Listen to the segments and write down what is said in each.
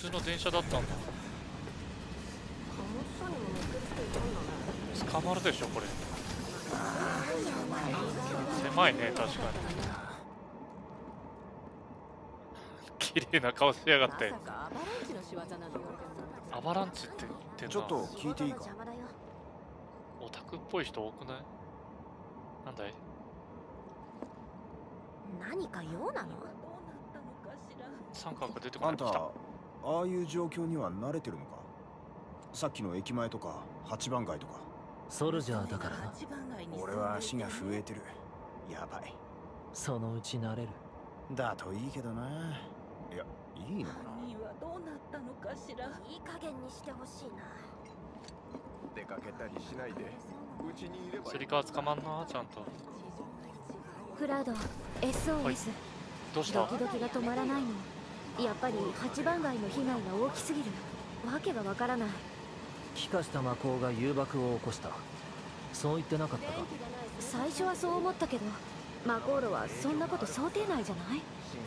通の電車だったんだ。捕まるでしょこれ。狭いね、確かに。綺麗な顔しやがって。アバランチって言ってんな。 ちょっと聞いていいか。 オタクっぽい人多くない？なんだい？ 何か用なの？ 三角が出てこない。 あんた、ああいう状況には慣れてるのか？さっきの駅前とか八番街とか。 ソルジャーだからな。 俺は足が震えてる。やばい。 そのうち慣れる。 だといいけどな。いや、いいのかな。 犯人はどうなったのかしら。 いい加減にしてほしいな。 出かけたりしないでうちにいれば。 スリカは捕まんな、ちゃんと。 クラウド、SOS、 はい、どうした？ ドキドキが止まらないの。やっぱり八番街の被害が大きすぎる。わけがわからない。 気化した魔法が誘爆を起こした。そう言ってなかったか？ 最初はそう思ったけど、マコーロはそんなこと想定内じゃない？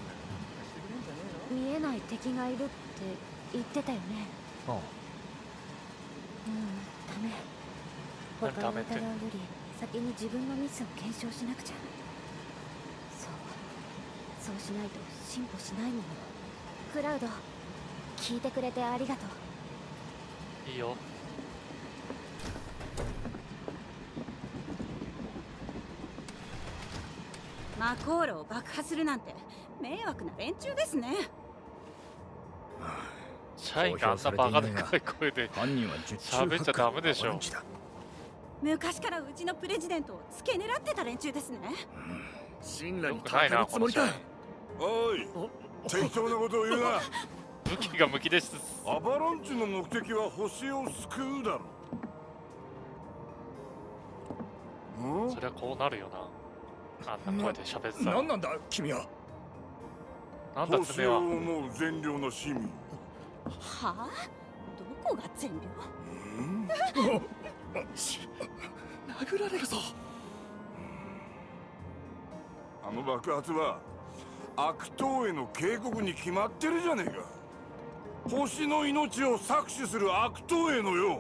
見えない敵がいるって言ってたよね。 ああ。 ダメ。他を疑うより先に自分のミスを検証しなくちゃ。そうしないと進歩しないもの。クラウド、聞いてくれてありがとう。 いいよ。 マコーロを爆破するなんて迷惑な連中ですね。 社員があんなバカでかい声で喋っちゃダメでしょ。 昔からうちのプレジデントを付け狙ってた連中ですね。 信頼にかかるつもりか。 おい、適当なことを言うな。 武器が無きです。 アバランチの目的は星を救うだろ。 そりゃこうなるよな。あんな声で喋ってたら。 何なんだ君は。 なんだ星を思う善良な市民。 はあ？どこが善良？殴られるぞ。あの爆発は悪党への警告に決まってるじゃねえか。星の命を搾取する悪党へのよ。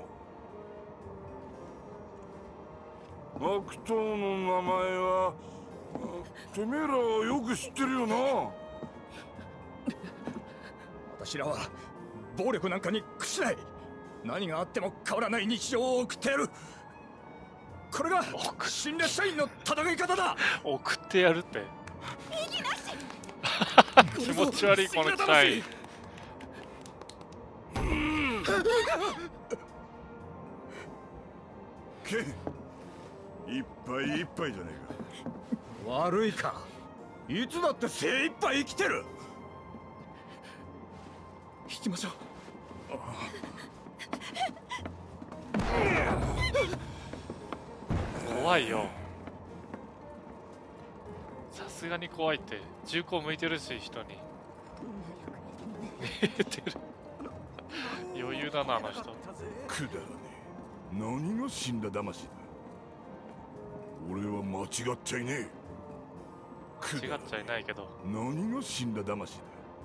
悪党の名前はてめえらはよく知ってるよな。 私らは暴力なんかに屈しない。何があっても変わらない日常を送ってやる。これが新列社員の戦い方だ。 送ってやるって気持ち悪いこの機械。 けいっぱいいっぱいじゃねえか。悪いか。いつだって精一杯生きてる。引きましょう。 怖いよ。さすがに怖いって。銃口向いてるし人に。見えてる。余裕だなあの人。 くだらねえ。何が死んだ魂だ。俺は間違っちゃいねえ。 間違っちゃいないけど。 何が死んだ魂だ。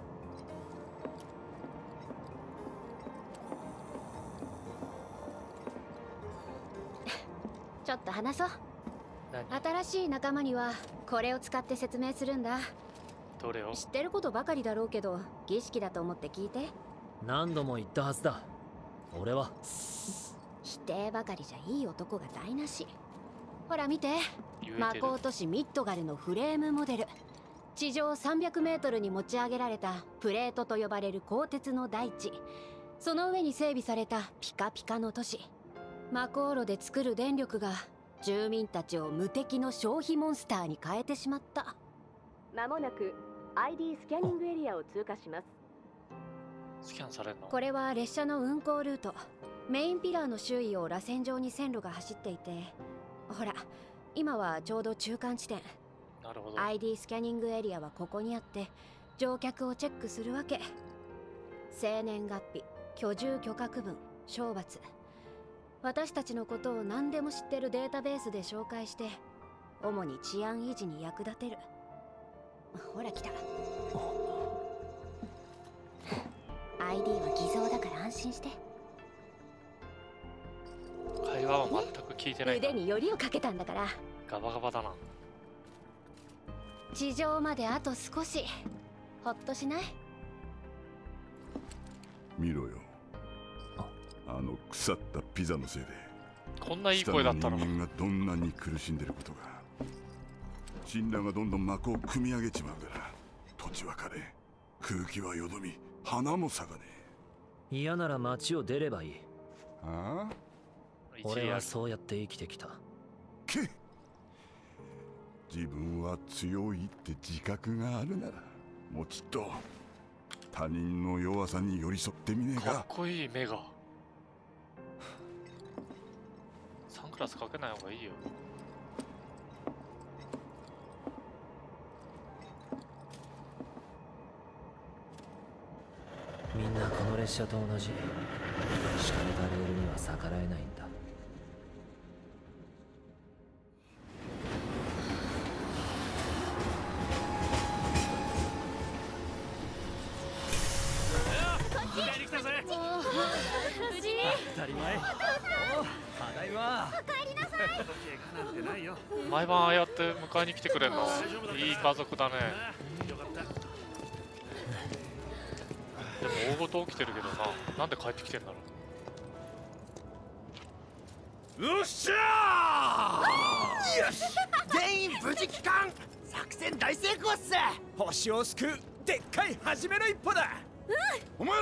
ちょっと話そう。新しい仲間にはこれを使って説明するんだ。 どれを？ 知ってることばかりだろうけど儀式だと思って聞いて。 何度も言ったはずだ。俺は否定ばかりじゃいい男が台無し。ほら見て、魔法都市ミッドガルのフレームモデル。地上300メートルに持ち上げられたプレートと呼ばれる鋼鉄の大地。その上に整備されたピカピカの都市。マコーロで作る電力が住民たちを無敵の消費モンスターに変えてしまった。 まもなく ID スキャニングエリアを通過します。 スキャンされるの？ これは列車の運行ルート。メインピラーの周囲を螺旋状に線路が走っていて、ほら今はちょうど中間地点。 なるほど。 ID スキャニングエリアはここにあって乗客をチェックするわけ。生年月日、居住許可区分、賞罰。私たちのことを何でも知ってるデータベースで紹介して主に治安維持に役立てる。ほら来た。 ID は偽造だから安心して。 会話は全く聞いてないな。 腕によりをかけたんだから。 ガバガバだな。 地上まであと少し。ほっとしない？ 見ろよ、あの腐ったピザのせいでこんないい声だったの。 人間がどんなに苦しんでることが。神羅がどんどん幕を組み上げちまうから、土地は枯れ、空気はよどみ、花も咲かねえ。嫌なら町を出ればいい。 ああ、 俺はそうやって生きてきた。 け自分は強いって自覚があるなら、もうちっと他人の弱さに寄り添ってみねえか。 かっこいい目が。サングラスかけない方がいいよ。 みんなこの列車と同じ。敷かれたレールには逆らえないんだ。 当たり前。ただいま。 毎晩ああやって迎えに来てくれんの。いい家族だね。でも大ごと起きてるけどな。なんで帰ってきてんだろう。 よっしゃー。 よし、全員無事帰還。作戦大成功っす。星を救うでっかい初めの一歩だ。 お前ら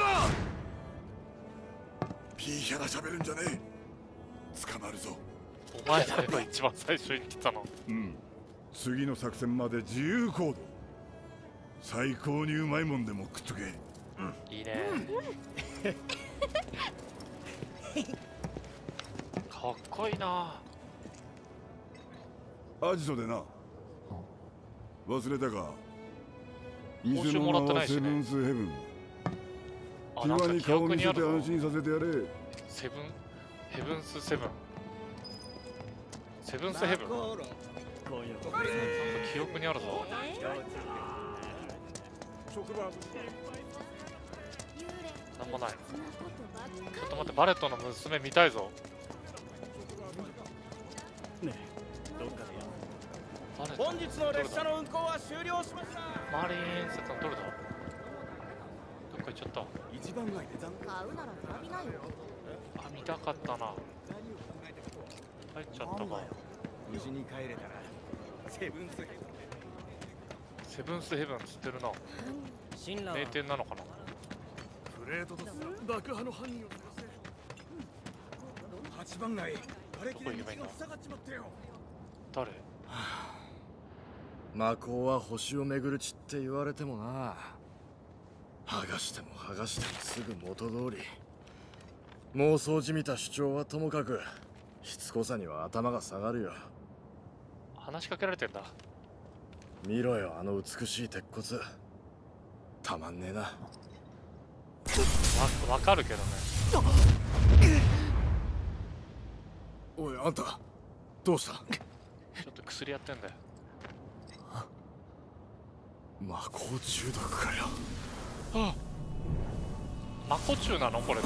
ピーヒャラ喋るんじゃねえ。捕まるぞ。 お前らが一番最初に来たの。 うん、次の作戦まで自由行動。最高にうまいもんでも食っとけ。 いいね。かっこいいな。 アジトでな。忘れたか。 報酬店の名はもらってないしねセブンスヘブン。 あ、なんか際に記憶顔見せてにあるぞ。 安心させてやれ。 セブンスセブン。セブンスヘブン。記憶にあるぞ。なんもない。ちょっと待って、バレットの娘見たいぞ。バレット本日の列車の運行は終了しました。 マリーンセットのどれだ。どっか行っちゃった。 一番街で残買うなら選びなよ。 あ、見たかったな。入っちゃったか。 無事に帰れたらセブンスヘブン。 セブンスヘブンつってるな。 神羅は名店なのかな。 プレートと爆破の犯人を探せ。 八番街、瓦礫で道どこ行けばいいんだが塞がっちまったよ。 誰。 魔法は星を巡る地って言われてもな。剥がしても剥がしてもすぐ元通り。妄想じみた主張はともかく、しつこさには頭が下がるよ。 話しかけられてんだ。 見ろよ、あの美しい鉄骨。たまんねえな。 わかるけどね。 おい、あんたどうした。 ちょっと薬やってんだよ。 魔法中毒かよ。 あ、魔法中なのこれって。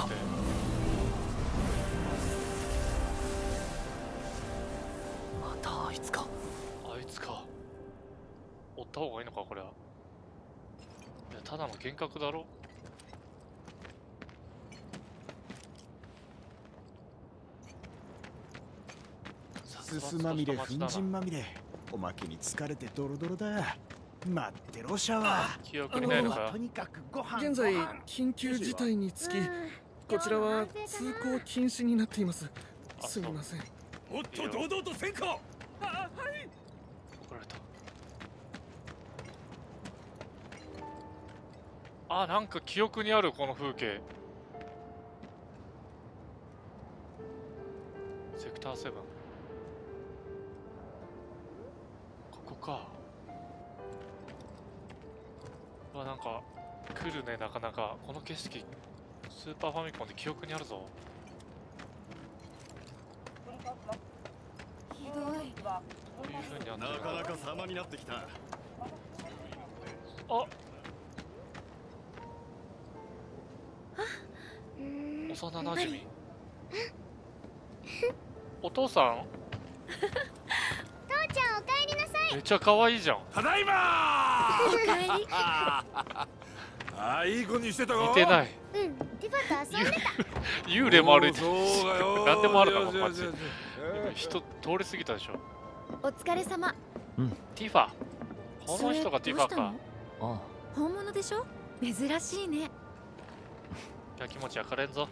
またあいつか。 あいつか。追った方がいいのかこれは。いや、ただの幻覚だろ。 すすまみれ、粉塵まみれ。おまけに疲れてドロドロだ。待ってろシャワー。 記憶にないのか。 とにかくご飯。 現在緊急事態につき、こちらは通行禁止になっています。すみません。 もっと堂々とせんか。 怒られた。あ、なんか記憶にあるこの風景。セクター7。ここか。なんか来るね、なかなか。この景色スーパーファミコンで記憶にあるぞ。 ひどい。 こういう風になってる。 なかなか様になってきた。 あ、 あ、 幼なじみ。お父さん。 父ちゃんおかえりなさい。 めっちゃ可愛いじゃん。 ただいまおかえり。 ああ、いい子にしてたか。 似てない。 うん、ティファと遊んでた。 幽霊も歩いてる。 そうだよ。 なんでもあるだろよしよし街。 よし人通り過ぎたでしょ。 お疲れ様。 ティファ。この人がティファか。 それどうしたの？ あ本物でしょ？珍しいね。 やきもち焼かれんぞ。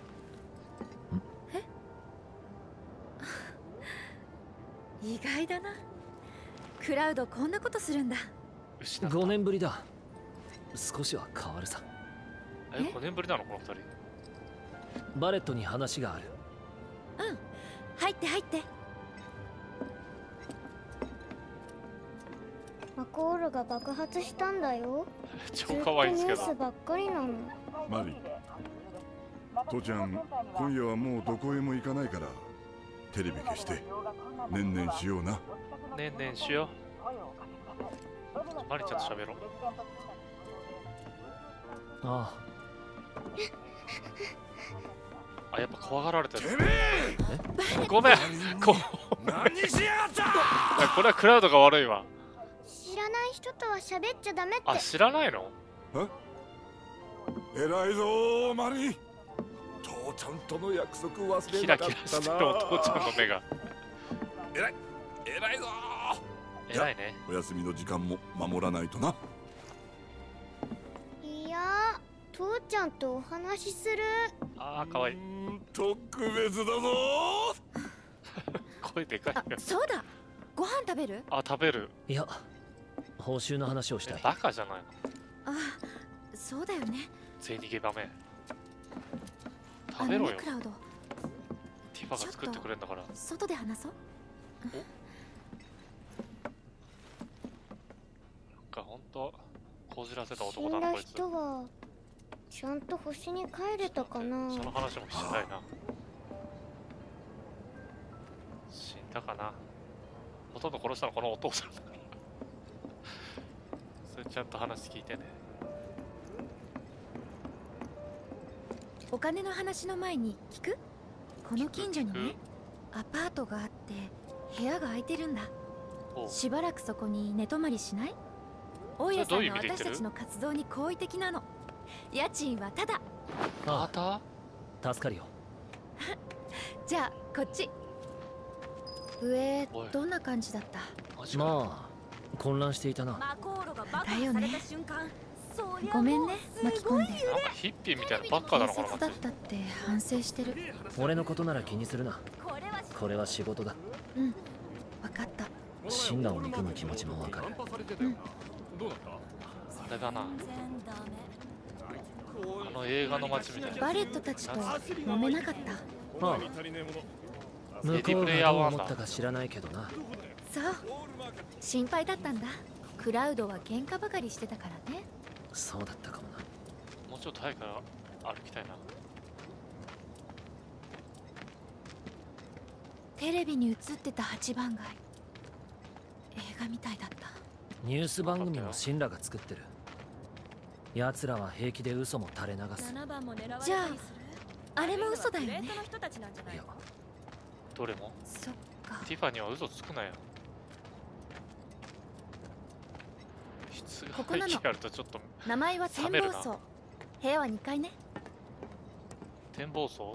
意外だな。クラウドこんなことするんだ。 失った。 5年ぶりだ。少しは変わるさ。 え、5年ぶりなのこの2人。 バレットに話がある。 うん、入って入って。 マコールが爆発したんだよ。 超可愛いんですけどずっとニュースばっかりなの。 マリ、父ちゃん、今夜はもうどこへも行かないからテレビ消してねんねんしような。 ねんねんしよう。マリちゃんと喋ろう。 ああ、やっぱ怖がられてる。 てめえごめん。 何しやがったこれはクラウドが悪いわ。 知らない人とは喋っちゃダメって。 あ、知らないの？ 偉いぞーマリ。父ちゃんとの約束忘れキラキなかったな。 ラしてるお父ちゃんの目が。 偉いぞー。 偉いね。 お休みの時間も守らないとな。 いや、父ちゃんとお話しする。 あー、かわいい。 特別だぞ声でかいよ。 そうだ。ご飯食べる？ あ、食べる。 いや、報酬の話をしたい。 バカじゃないの。 あ、そうだよね。 銭ゲバメ。食べろよ。 クラウド。 ティファが作ってくれんだから。 外で話そう。 なんかほんとこじらせた死男んだだなこいつ。 人はちゃんと星に帰れたかな。 その話もしたいな。死んだかな。ほとんど殺したのこのお父さんだから。それちゃんと話聞いてね。 お金の話の前に聞く？この近所にね、アパートがあって部屋が空いてるんだ。しばらくそこに寝泊まりしない？大家さんが私たちの活動に好意的なの。家賃はただ。 また？ 助かるよ。 じゃあこっち。上どんな感じだった？ まあ混乱していたな。 だよね。ごめんね、巻き込んで。 なんかヒッピーみたいなばっかだなこの警察だ街。 ったって反省してる。 俺のことなら気にするな。これは仕事だ。 うん、分かった。 シンナを憎む気持ちもわかる。 うん。 あれだな。あの映画の街みたいな。 バレットたちと揉めなかった？ ああ。向こうがどう思ったか知らないけどな。 そう。心配だったんだ。クラウドは喧嘩ばかりしてたからね。 そうだったかもな。 もうちょっと早く歩きたいな。 テレビに映ってた8番街。映画みたいだった。 ニュース番組もシンラが作ってる。奴らは平気で嘘も垂れ流す。 じゃあ、あれも嘘だよね。 いや、 どれも？ そっか。 ティファには嘘つくなよ。質が背景あるとちょっと名前は展望層。部屋は2階ね。 展望層？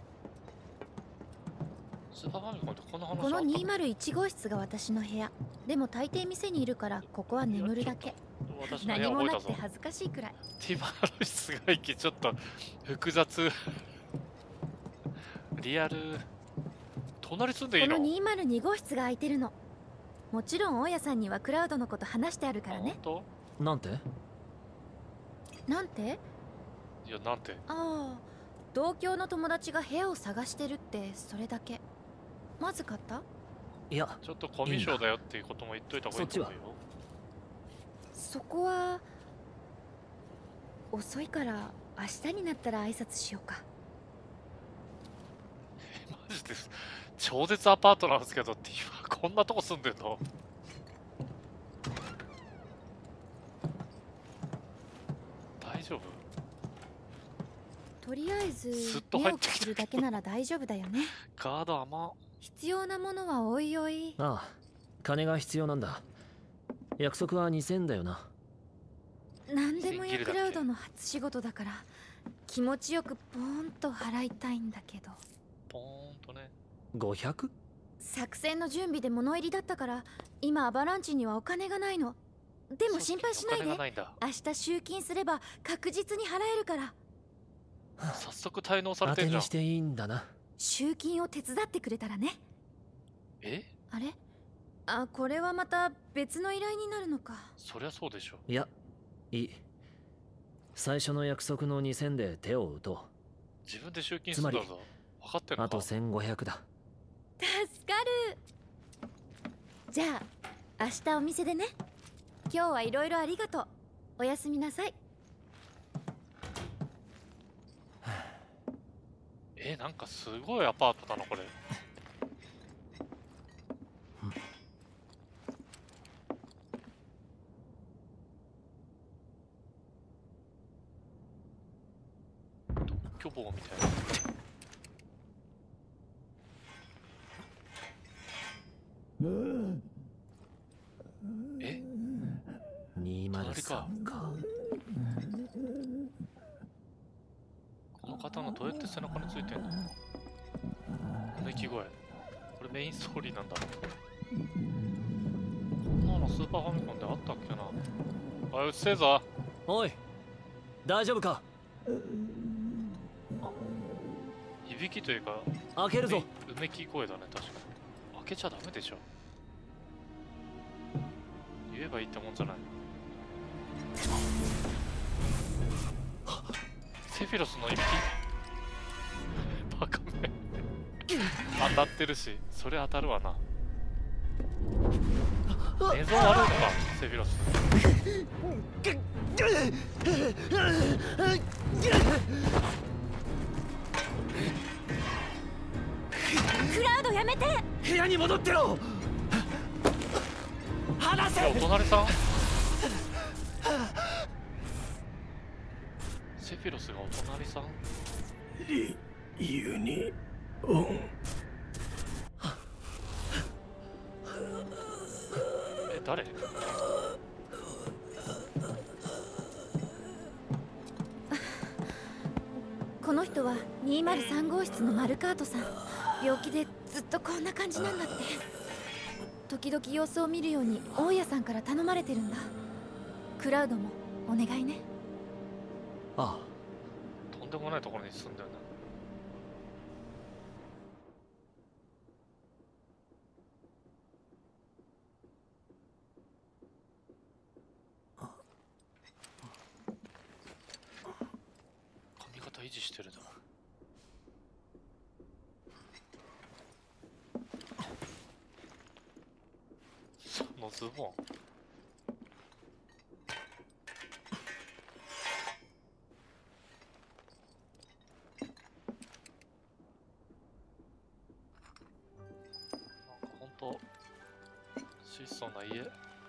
スーパーファミコンってこんな話あった？ この201号室が私の部屋。でも大抵店にいるからここは眠るだけ。何もなくて恥ずかしいくらい。 ティファの室外機ちょっと複雑。リアル。隣住んでいいの？ この202号室が空いてるの。もちろん大家さんにはクラウドのこと話してあるからね。 なんて？ なんて？ いや、なんて？ ああ、同郷の友達が部屋を探してるってそれだけ。まずかった？ いや、 ちょっとコミュ障だよっていうことも言っといた方がいいと思うよ。 そこは遅いから明日になったら挨拶しようか。 マジです。超絶アパートなんですけど、ティファこんなとこ住んでんの？大丈夫？ とりあえずスッと目を入ってきたするだけなら大丈夫だよね。 ガード甘。 必要なものはおいおい。 ああ、金が必要なんだ。約束は2000だよな。 何でもやクラウドの初仕事だから気持ちよくポーンと払いたいんだけど。 ポーンとね。 500？ 作戦の準備で物入りだったから今アバランチにはお金がないの。でも心配しないで。明日集金すれば確実に払えるから。 早速滞納されてんじゃん。 当てにしていいんだな。 集金を手伝ってくれたらね。 え？ あれ？あ、これはまた別の依頼になるのか。 そりゃそうでしょ。 いや、いい。最初の約束の2000で手を打とう。 自分で集金するんだぞ。分かってるのか。 あと1500だ。 助かる。じゃあ明日お店でね。今日はいろいろありがとう。おやすみなさい。 なんかすごいアパートだなこれ。独居房みたいな。 203か。 この刀どうやって背中についてんの？うめき声。これメインストーリーなんだ。こんなのスーパーファミコンであったっけな。おい、うっせえぞ。 おい、大丈夫か？ いびきというか開けるぞ。 うめき声だね。確かに開けちゃダメでしょ。言えばいいってもんじゃない。セフィロスのいびきバカめ当たってるし、それ当たるわな。映像悪いのかセフィロス。 クラウドやめて。 部屋に戻ってろ。離せ。 お隣さん。セフィロスがお隣さん。 ユニオン。 誰？ この人は203号室のマルカートさん。病気でずっとこんな感じなんだって。時々様子を見るように大家さんから頼まれてるんだ。クラウドもお願いね。 ああ、とんでもないところに住んでるな。髪型維持してるだ。そのズボン。質素な家。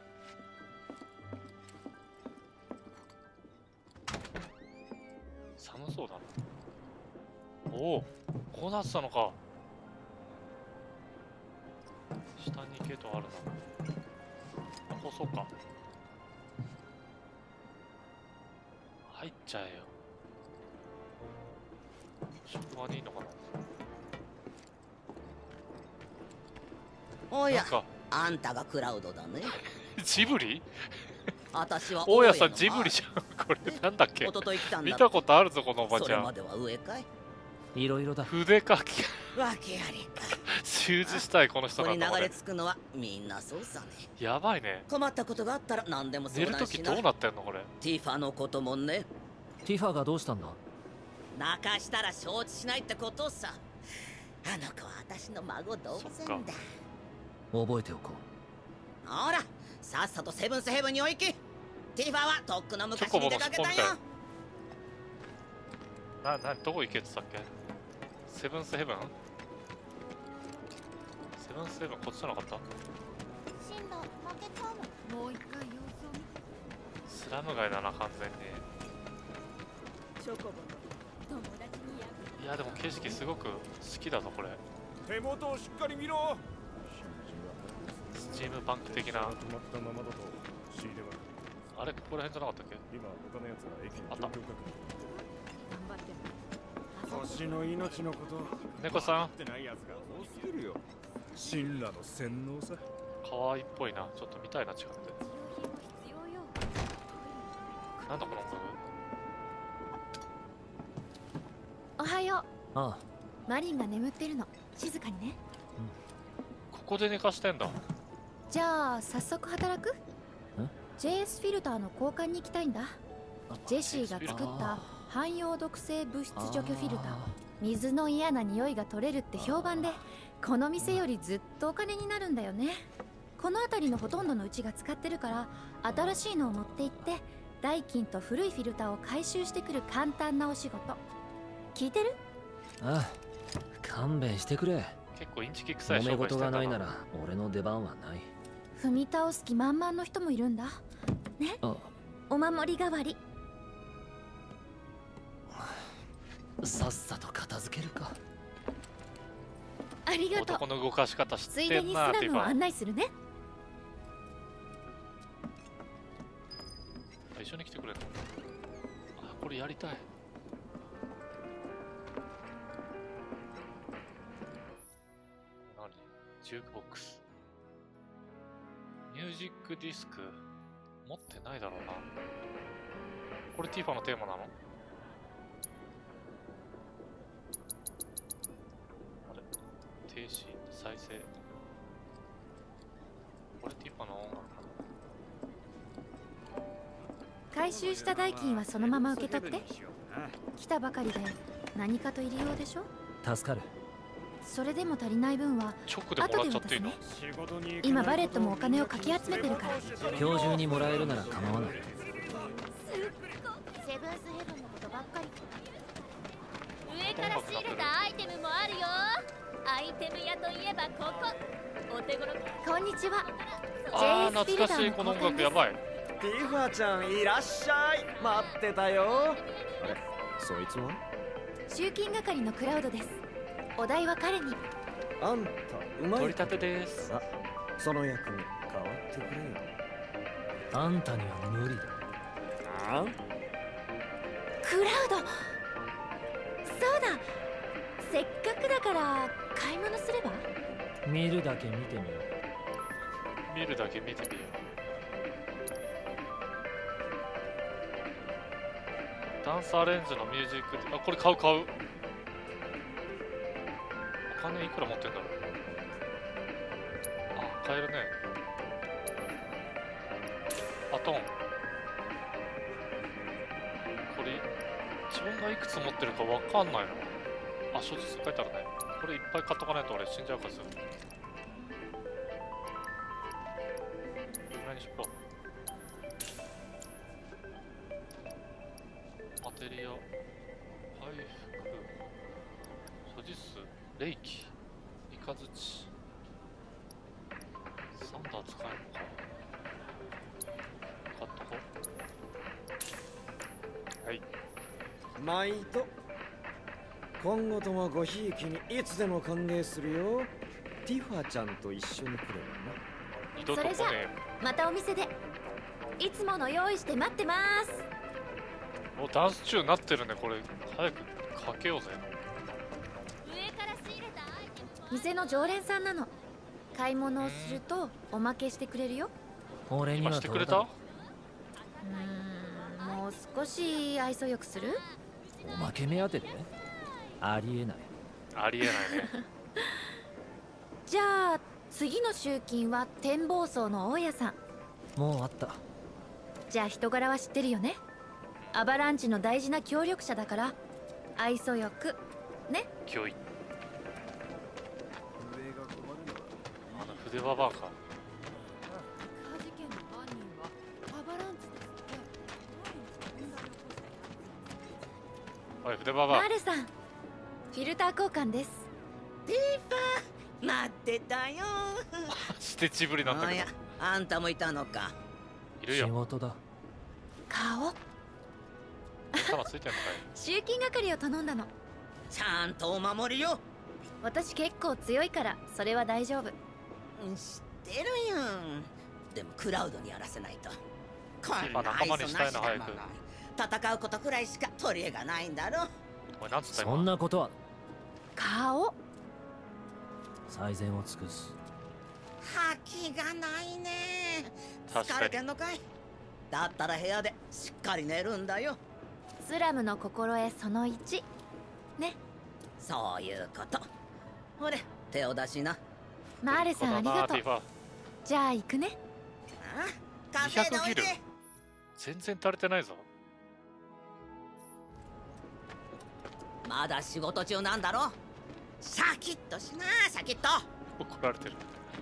寒そうだな。おお、こうなってたのか。下にゲートあるな。あ、こうそうか。入っちゃえよ。職場にいいのかな。 おや、あんたがクラウドだね。 ジブリ？ 私は大家さんジブリじゃん。これなんだっけ？見たことあるぞこのおばちゃん。 それまでは上かい？ いろいろだ。 筆書き。 わけありか。 習字したいこの人なんだ。 ここに流れ着くのはみんなそうさね。 やばいね。 困ったことがあったら何でも相談しな。 寝るときどうなってんのこれ？ ティファのこともね。 ティファがどうしたんだ？ 泣かしたら承知しないってことさ。あの子は私の孫同然だ。 覚えておこう。ほら、さっさとセブンスヘブンにお行き。ティファはとっくの昔に出かけたよ。 どこ行けって言ったっけ？セブンスヘブン？セブンスヘブンこっちじゃなかった？ 進路負けたの。もう一回様子を見て。 スラム街だな完全に。 チョコボの友達。 いやでも景色すごく好きだぞこれ。 手元をしっかり見ろ。 スチームパンク的な。あれここら辺じゃなかったっけ？あった。 星の命のこと。 猫さん。 神羅の洗脳さ。 可愛いっぽいな。ちょっと見たいな近くで。なんだこの音楽。 おはよう。 ああ。 マリンが眠ってるの。静かにね。 ここで寝かしてんだ。 じゃあ早速働く？JS フィルターの交換に行きたいんだ。ジェシーが作った汎用毒性物質除去フィルター。水の嫌な匂いが取れるって評判で、この店よりずっとお金になるんだよね。この辺りのほとんどのうちが使ってるから、新しいのを持って行って代金と古いフィルターを回収してくる簡単なお仕事。聞いてる？ ああ、勘弁してくれ。 結構インチキ臭い商売してたな。 揉め事がないなら俺の出番はない。 踏み倒す気満々の人もいるんだね。お守り代わり。 さっさと片付けるか。 ありがとう。 男の動かし方知ついってんでにスラなーっていうか。 ムを案内するね。 一緒に来てくれるの？あ、これやりたい。何？ジュークボックス。ミュージックディスク持ってないだろうな。これティファのテーマなの？あれ？停止、再生。これティファの音楽かな？ 回収した代金はそのまま受け取って。来たばかりで何かと入りようでしょ。 助かる。 それでも足りない分は直でもらっちゃっていいの？ 今バレットもお金をかき集めてるから。 今日中にもらえるなら構わない。 セブンスヘブンのことばっかり。 上から仕入れたアイテムもあるよ。アイテム屋といえばここ。お手頃。 こんにちは。 あー懐かしいこの音楽やばい。 ティファちゃんいらっしゃい。待ってたよ。あれ、そいつは？ 集金係のクラウドです。お題は彼に。 あんたうまい。 取り立てです。 あ、その役に変わってくれよ。 あんたには無理だ。 あ？ クラウド。そうだ。せっかくだから買い物すれば？ 見るだけ見てみよう。見るだけ見てみよう。ダンスアレンジのミュージックで、あ、これ買う。お金いくら持ってんだろう。あ、買えるね。あ、トン。これ自分がいくつ持ってるかわかんないの。あ、所持数書いてあるね。これいっぱい買っとかないと俺死んじゃうからする。これぐらいにしよう。マテリア、回復、所持数、霊気、イカズチ。サンダー使えるのか。買っとこう。はい。 毎度。今後ともごひいきにいつでも歓迎するよ。ティファちゃんと一緒に来ればな。 二度と来ねえ。 それじゃまたお店で。いつもの用意して待ってます。 もうダンス中になってるね。これ早くかけようぜ。 店の常連さんなの。買い物をするとおまけしてくれるよ。 俺にはしてくれた？ もう少し愛想よくする？ おまけ目当てで？ありえない。 ありえないね。 じゃあ次の集金は展望層の大家さん。 もうあった。 じゃあ人柄は知ってるよね。アバランチの大事な協力者だから愛想よくね。 教育。あの筆ババアか。おい筆ババア。 マルさん、フィルター交換です。 ティファ、待ってたよ。 捨てちぶりなんだけど。 あんたもいたのか。 いるよ。 仕事だ。 顔。 頭ついてんのかい。 集金係を頼んだの。 ちゃんとお守りよ。 私結構強いからそれは大丈夫。 知ってるよ。でもクラウドにやらせないと。こんな愛想なしだもの。戦うことくらいしか取り柄がないんだろ。 そんなことは。 顔最善を尽くす。 覇気がないね。疲れてんのかい。だったら部屋でしっかり寝るんだよ。 スラムの心得その1ね。 そういうこと。ほれ手を出しな。 マーレさんありがとう。じゃあ行くね。 稼いでおいで。 全然足りてないぞ。 まだ仕事中なんだろ。シャキッとしな、シャキッと。 怒られてる。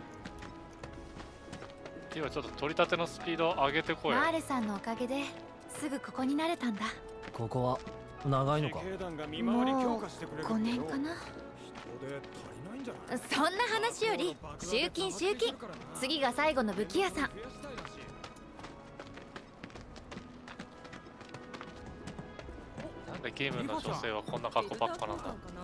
今ちょっと取り立てのスピード上げてこい。 マーレさんのおかげですぐここに慣れたんだ。 ここは長いのか。 もう5年かな。そんな話より集金集金。次が最後の武器屋さん。 なんでゲームの女性はこんな格好ばっかなんだ。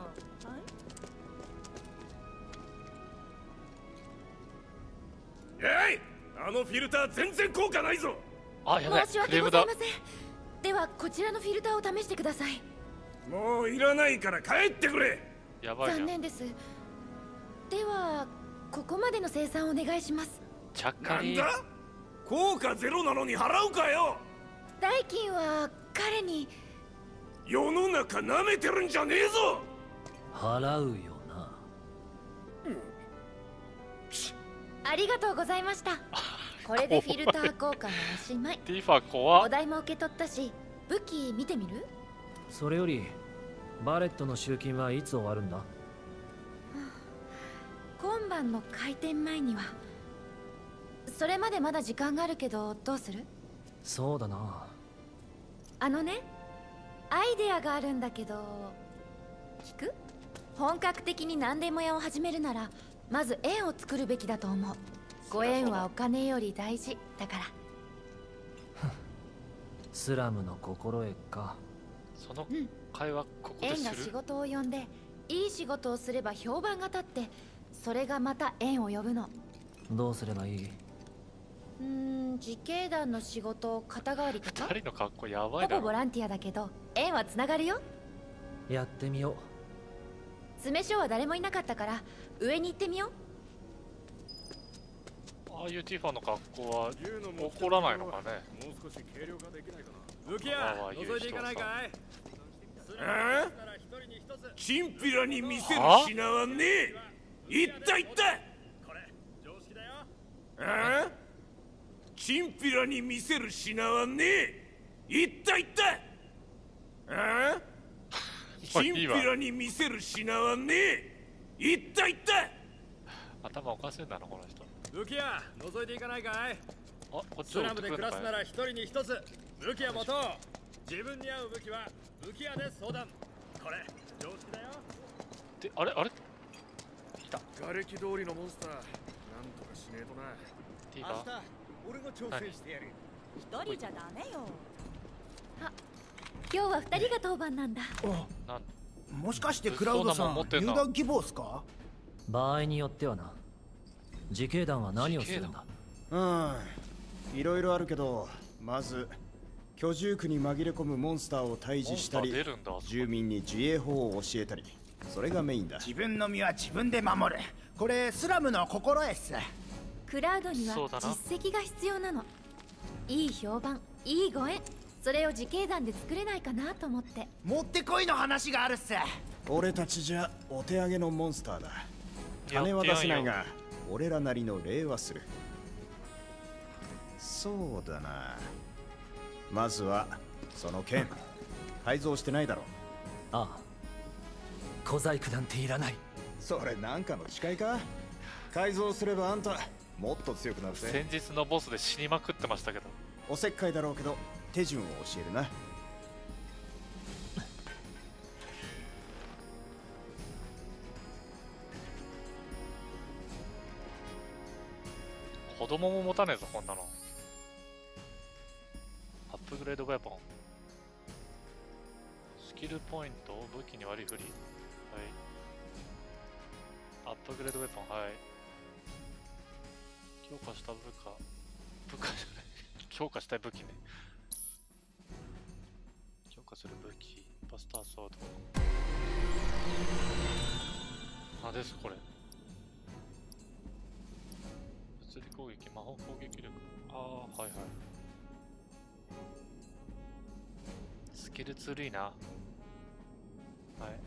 あのフィルター全然効果ないぞ。 あ、やばい。 申し訳ございません。ではこちらのフィルターを試してください。 もういらないから帰ってくれ。 やばいじゃん。 残念です。ではここまでの生産お願いします。 ちゃっかり。 なんだ？効果ゼロなのに払うかよ。 代金は彼に。 世の中舐めてるんじゃねえぞ。 払うよな。 ありがとうございました。これでフィルター交換はおしまい。 ティファ怖っ。 お題も受け取ったし、武器見てみる？ それよりバレットの集金はいつ終わるんだ？ 今晩の開店前には。それまでまだ時間があるけどどうする？ そうだな。 あのね、アイデアがあるんだけど聞く？本格的に何でも屋を始めるならまず円を作るべきだと思う。ご縁はお金より大事だから。 スラムの心得か。 その会話ここでする？ 円が仕事を呼んでいい仕事をすれば評判が立ってそれがまた円を呼ぶの。 どうすればいい？ 自警団の仕事を肩代わりとか。 2人の格好やばいだろ。 ほぼボランティアだけど円はつながるよ。 やってみよう。 詰所は誰もいなかったから上に行ってみよう。 ああいうティファの格好は怒らないのかね。 もう少し軽量化できないかな。武器屋覗いていかないかい？チンピラに見せる品はねえ。いったいった。これ常識だよ。チンピラに見せる品はねえ。いったいった。チンピラに見せる品はねえ。いったいった。 頭おかしいんだなこの人。 武器屋覗いていかないかい？ あ、こっちスラムで暮らすなら一人に一つ武器屋持とう。自分に合う武器は武器屋で相談。これ常識だよ。 で、あれあれ？来た。 瓦礫通りのモンスターなんとかしねえとな。 ティファ。 明日俺が調整してやる。 一人じゃダメよ。 あ、今日は2人が当番なんだ。 もしかしてクラウドさん入団希望っすか？ 場合によってはな。自警団は何をするんだ？ いろいろあるけど、まず居住区に紛れ込むモンスターを退治したり、住民に自衛法を教えたり、それがメインだ。 自分の身は自分で守る。これスラムの心得っす。 クラウドには実績が必要なの。いい評判、いいご縁、それを自警団で作れないかなと思って。 もってこいの話があるっす。 俺たちじゃお手上げのモンスターだ。金は出せないが俺らなりの礼はする。そうだな、まずはその剣改造してないだろ。 ああ、小細工なんていらない。 それなんかの誓いか？改造すればあんたもっと強くなるぜ。 先日のボスで死にまくってましたけど。 おせっかいだろうけど手順を教えるな。 子供も持たねえぞこんなの。アップグレードウェポン、スキルポイントを武器に割り振り、 アップグレードウェポン、はい。強化した部下じゃない強化したい武器ね。強化する武器、バスターソード。あ、です、これ。物理攻撃、魔法攻撃力。ああ、はいはい。スキルツルいな。はい。はい。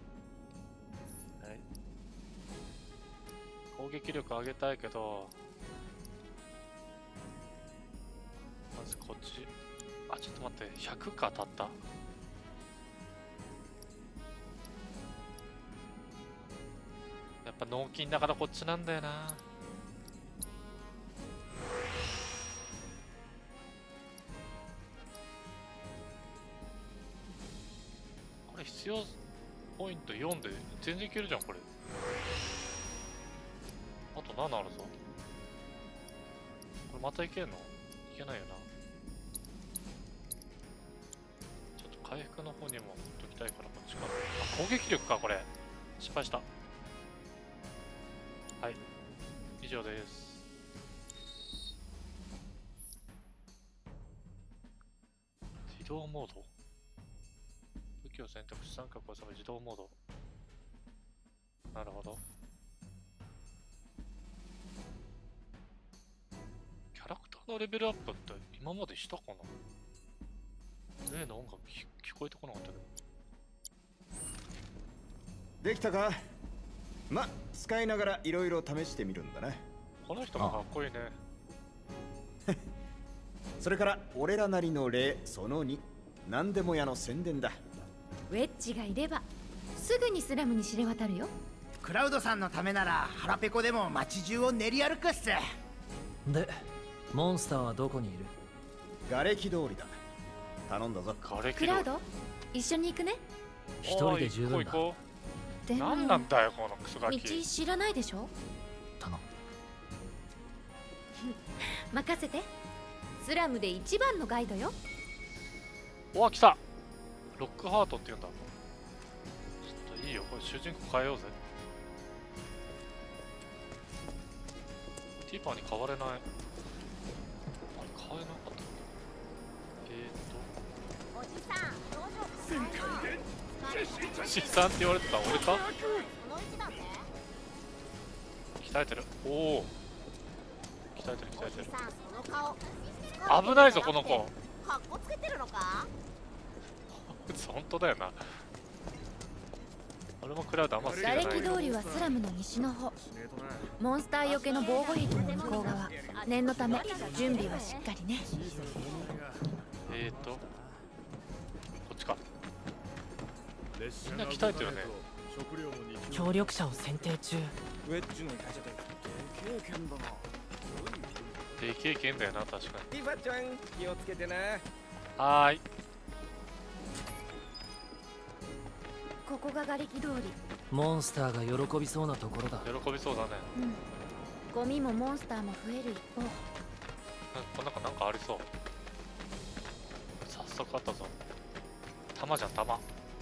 攻撃力上げたいけど、まずこっち。あ、ちょっと待って、100か当たった。やっぱ納金だからこっちなんだよな。これ必要ポイント4で全然いけるじゃん、これ。あと7あるぞ。これまたいけんの？いけないよな。ちょっと回復の方にも振っときたいからこっちから。あ、攻撃力か、これ。失敗した。はい。以上です。自動モード。武器を選択し三角を押せば自動モード。なるほど。キャラクターのレベルアップって今までしたかな？例の音楽聞こえてこなかったけど。 できたか？ま、使いながらいろいろ試してみるんだな。 この人もかっこいいね。 それから俺らなりの例その2、何でも屋の宣伝だ。 ウェッジがいればすぐにスラムに知れ渡るよ。 クラウドさんのためなら腹ペコでも街中を練り歩くっす。 で、モンスターはどこにいる？ 瓦礫通りだ。頼んだぞ。 クラウド、一緒に行くね。 一人で十分だ。 でも何なんだよこのクソガキ。 道知らないでしょ。 頼む。 任せて。スラムで一番のガイドよ。 おわ、来た。ロックハートって言うんだ。ちょっといいよ、これ主人公変えようぜ。ティーパーに変われない。あれ変えなかったっけ？ おじさん、 資産って言われてた。俺か？鍛えてる。おお、鍛えてる鍛えてる。危ないぞこの子。 かっこつけてるのか？ 本当だよな。俺もクラウドあんま好きじゃない。 瓦礫通りはスラムの西の方。モンスターよけの防護壁の向こう側。念のため準備はしっかりね。 こっちか。みんな鍛えてるね。 協力者を選定中。 ウェッジの会社で経験だな。 でけえ剣だよな、確かに。 ティファちゃん気をつけてな。 はーい。 ここが瓦礫通り。 モンスターが喜びそうなところだ。 喜びそうだね。 ゴミもモンスターも増える一方。 この中なんかありそう。早速あったぞ。弾じゃん、弾。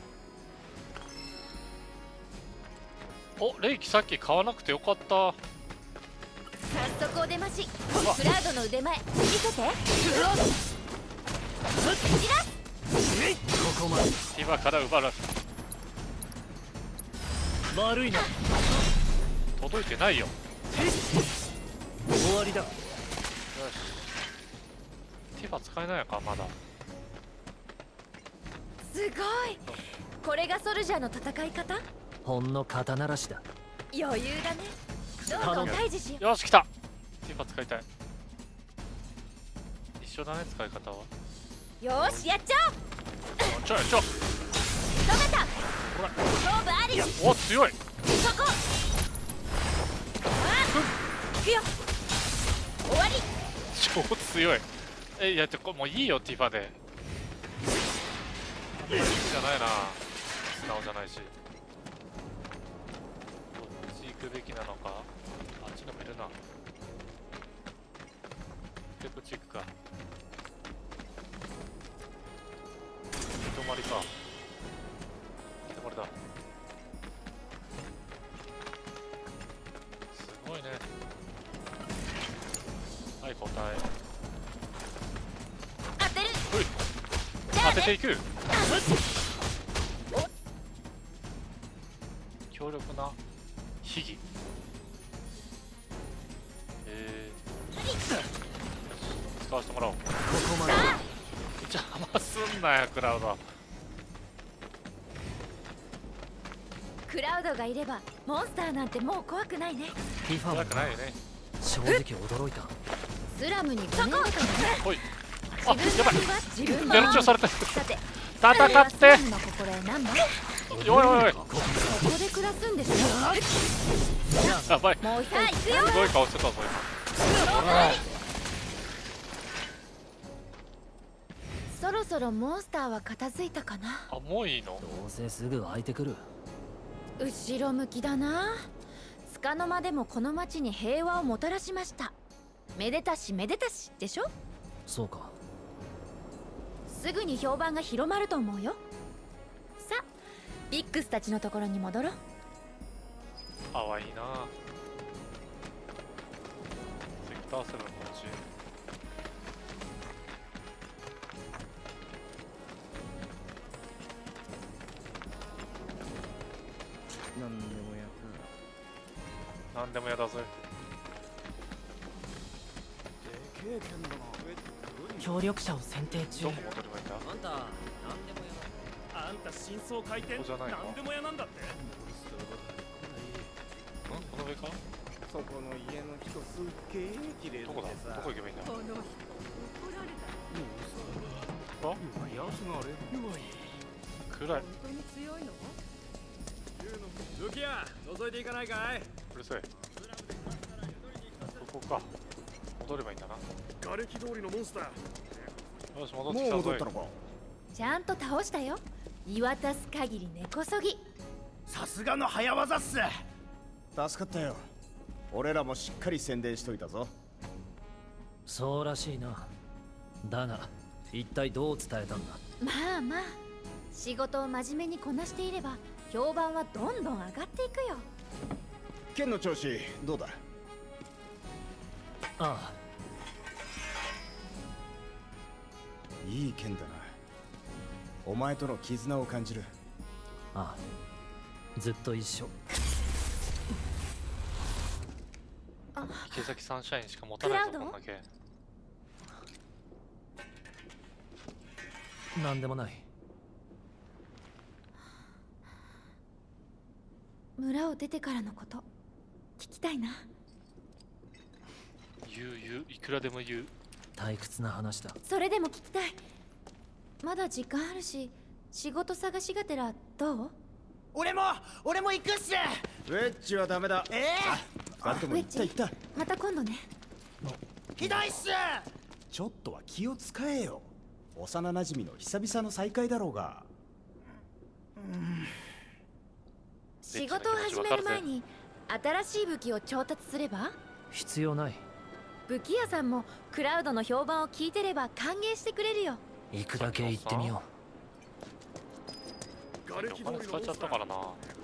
お、レイキさっき買わなくてよかった。 早速お出まし。クラウドの腕前見せて。 ここまで。 今から奪われ。 悪いな。 届いてないよ。 終わりだ。よし。 ティファ使えないのか、まだ。 すごい。これがソルジャーの戦い方？ ほんの肩慣らしだ。 余裕だね。どうぞ退治しよう。 よし、来た。ティファ使いたい。一緒だね、使い方は。 よし、やっちゃおう。 ちょいちょ。 止めた。勝負あり。 お、強い。 そこ。行くよ。終わり。 超強い。いや、これもういいよ、ティファで。いいじゃないな。素直じゃないし。こっち行くべきなのか。あっちにもいるな。で、こっち行くか。止まりか。止まりだ。 当てていく。強力な秘技。使わせてもらおう。ここまで。邪魔すんなよクラウド。 クラウドがいればモンスターなんてもう怖くないね。 ティファは正直驚いた。 スラムに5年だからね。 おい、あ、やばい。ゼロ中された。戦って。おいおいおい。 ここで暮らすんでしょ。 やばい。 もう一回すごい顔してたぞそろそろモンスターは片付いたかな。 あ、もういいの？ どうせすぐ湧いてくる。 後ろ向きだな。束の間でもこの町に平和をもたらしました。めでたしめでたしでしょ。 そうか。 すぐに評判が広まると思うよ。さあビックスたちのところに戻ろう。 かわいいな。セクターセブンのうちなんでもやだぜ。 協力者を選定中。 どこ戻ればいいんだ。 あんたなんでもやだ。あんた真相回転なんでもやなんだって。 この上か。 そこの家の人すっげえ綺麗でさ。 どこだ。どこ行けばいいんだ。 この人怒られた。 あ、 やつがあれ弱い。 暗い。 本当に強いの？ ルキア、覗いていかないかい？ うるせえ。ここか。戻ればいいんだな。 瓦礫通りのモンスター。 よし、戻ってきたぞ。 もう戻ったのか。 ちゃんと倒したよ。見渡す限り根こそぎ。 さすがの早技っす。 助かったよ。俺らもしっかり宣伝しといたぞ。 そうらしいな。だが一体どう伝えたんだ。 まあまあ仕事を真面目にこなしていれば評判はどんどん上がっていくよ。 剣の調子どうだ。 ああ、 いい剣だな。お前との絆を感じる。 ああ、ずっと一緒。 池崎サンシャインしか持たないぞこんだけ。 なんでもない。 村を出てからのこと聞きたいな。 言ういくらでも言う。 退屈な話だ。 それでも聞きたい。まだ時間あるし仕事探しがてらどう？ 俺も行くっす。 ウェッジはダメだ。あとも行ったまた今度ね。 ひどいっす。 ちょっとは気を使えよ。幼馴染の久々の再会だろうが。 仕事を始める前に新しい武器を調達すれば？ 必要ない。 武器屋さんもクラウドの評判を聞いてれば歓迎してくれるよ。 行くだけ行ってみよう。お金使っちゃったからな。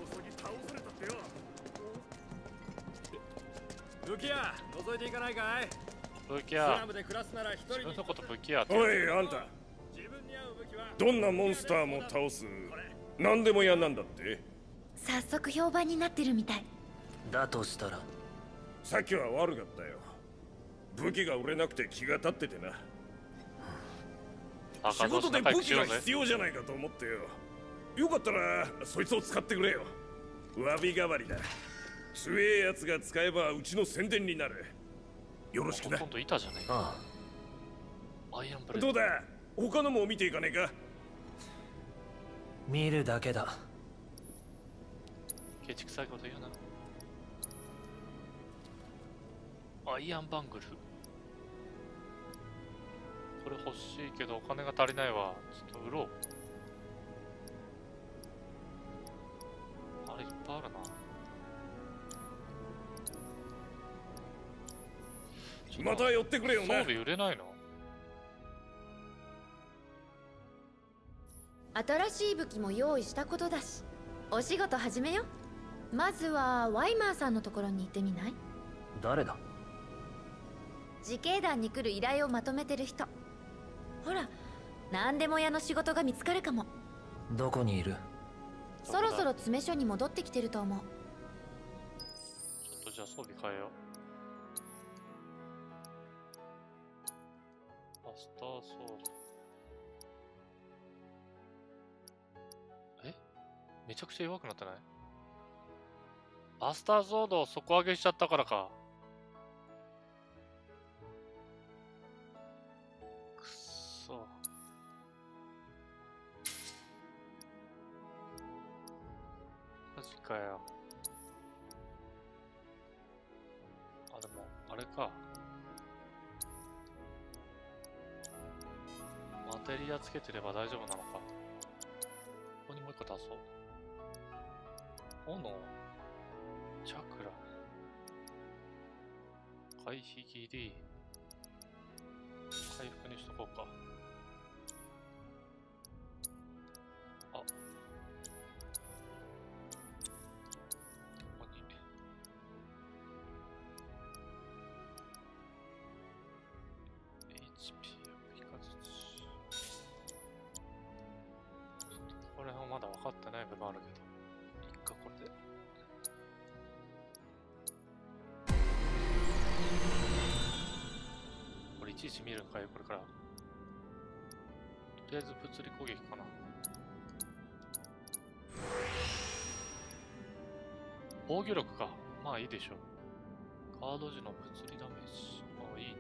武器屋、覗いていかないかい？ 武器屋、自分のこと武器屋って。 おい、あんたどんなモンスターも倒す何でも屋なんだって。 早速評判になってるみたい。 だとしたらさっきは悪かったよ。武器が売れなくて気が立っててな。仕事で武器が必要じゃないかと思ってよ。よかったらそいつを使ってくれよ。詫び代わりだ。強えやつが使えばうちの宣伝になる。よろしくな。 今度いたじゃねえか。アイアンブレッド。 どうだ、他のも見ていかねえか？ 見るだけだ。 ケチくさいこと言うな。アイアンバングル。これ欲しいけどお金が足りないわ。ちょっと売ろう。あれいっぱいあるな。 また寄ってくれよな。 装備売れないの？ 新しい武器も用意したことだしお仕事始めよ。まずはワイマーさんのところに行ってみない？ 誰だ？ 自警団に来る依頼をまとめてる人。ほら何でも屋の仕事が見つかるかも。 どこにいる？ そろそろ詰め所に戻ってきてると思う。 ちょっとじゃあ装備変えよう。マスターソード。めちゃくちゃ弱くなってない？バスターソードを底上げしちゃったからか。くっそ。マジかよ。あ、でも、あれか。マテリアつけてれば大丈夫なのか。ここにもう一個足そう。炎チャクラ回避切り回復にしとこうか。あ、ここにHP を引かずつ。これはまだ分かってない部分あるけど、いっかこれで。いちいち見るんかい、これから。とりあえず物理攻撃かな。防御力か。まあいいでしょう。カード時の物理ダメージ。ああ、いいね。